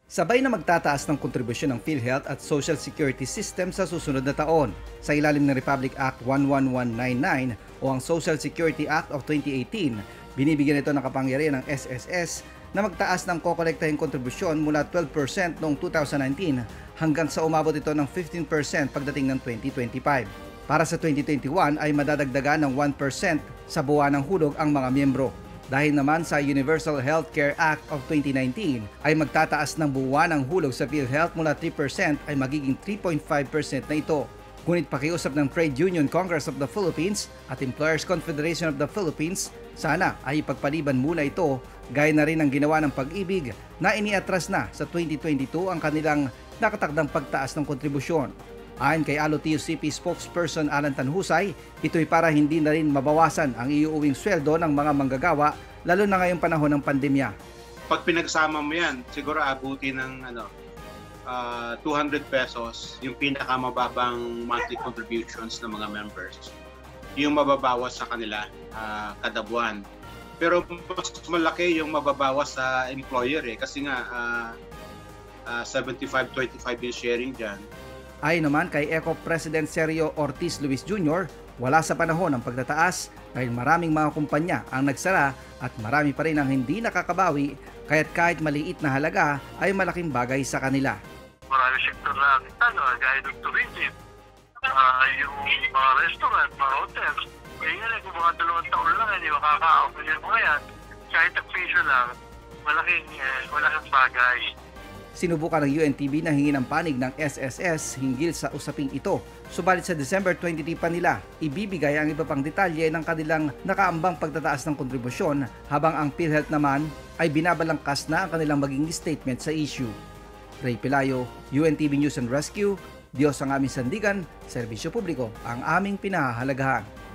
Sabay na magtataas ng kontribusyon ng PhilHealth at Social Security System sa susunod na taon. Sa ilalim ng Republic Act 11199 o ang Social Security Act of 2018, binibigyan ito ng kapangyarihan ng SSS na magtaas ng kokolektahing kontribusyon mula 12% noong 2019 hanggang sa umabot ito ng 15% pagdating ng 2025. Para sa 2021 ay madadagdagan ng 1% sa buwan ng hulog ang mga miyembro. Dahil naman sa Universal Healthcare Act of 2019 ay magtataas ng buwan ng hulog sa PhilHealth mula 3% ay magiging 3.5% na ito. Ngunit pakiusap ng Trade Union Congress of the Philippines at Employers Confederation of the Philippines, sana ay ipagpaliban muna ito gaya na rin ang ginawa ng Pag-ibig na iniatras na sa 2022 ang kanilang nakatakdang pagtaas ng kontribusyon. Ayon kay ALO-TUCP spokesperson Alan Tanhusay, ito'y para hindi na rin mabawasan ang iuuwing sweldo ng mga manggagawa lalo na ngayong panahon ng pandemya. Pag pinagsama mo yan, siguro abuti ng 200 pesos yung pinakamababang monthly contributions ng mga members. Yung mababawas sa kanila kada buwan. Pero mas malaki yung mababawas sa employer kasi nga 75-25 yung sharing dyan. Ayon naman kay ECO President Sergio Ortiz Luis Jr., wala sa panahon ng pagtataas dahil maraming mga kumpanya ang nagsara at marami pa rin ang hindi nakakabawi kaya't kahit maliit na halaga ay malaking bagay sa kanila. Marami sektor na gaya ng tourism, yung mga restaurant, mga hotels. Kaya nga kung mga 2 taon lang hindi makaka-open yung mga yan, kahit ang piso lang, malaking bagay. Sinubukan ng UNTV na hingin ang panig ng SSS hinggil sa usaping ito. Subalit sa December 23 pa nila, ibibigay ang iba pang detalye ng kanilang nakaambang pagtataas ng kontribusyon habang ang PhilHealth naman ay binabalangkas na ang kanilang maging statement sa issue. Ray Pelayo, UNTV News and Rescue, Diyos ang aming sandigan, serbisyo publiko ang aming pinahahalagahan.